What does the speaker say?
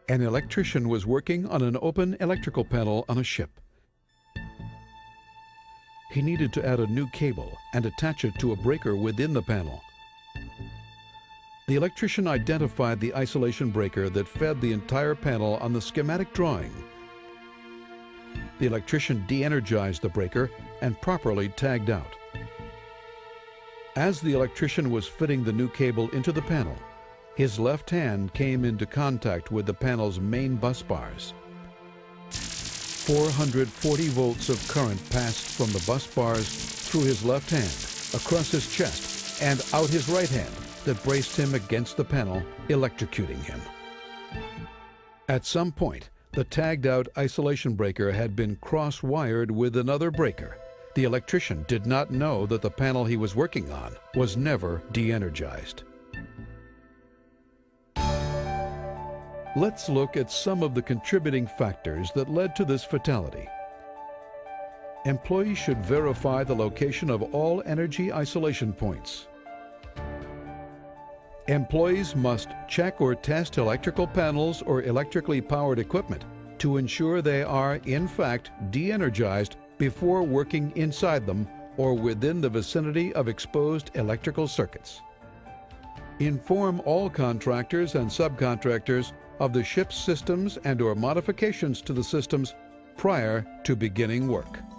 An electrician was working on an open electrical panel on a ship. He needed to add a new cable and attach it to a breaker within the panel. The electrician identified the isolation breaker that fed the entire panel on the schematic drawing. The electrician de-energized the breaker and properly tagged out. As the electrician was fitting the new cable into the panel, his left hand came into contact with the panel's main bus bars. 440 volts of current passed from the bus bars through his left hand, across his chest, and out his right hand that braced him against the panel, electrocuting him. At some point, the tagged-out isolation breaker had been cross-wired with another breaker. The electrician did not know that the panel he was working on was never de-energized. Let's look at some of the contributing factors that led to this fatality. Employees should verify the location of all energy isolation points. Employees must check or test electrical panels or electrically powered equipment to ensure they are, in fact, de-energized before working inside them or within the vicinity of exposed electrical circuits. Inform all contractors and subcontractors of the ship's systems and/or modifications to the systems prior to beginning work.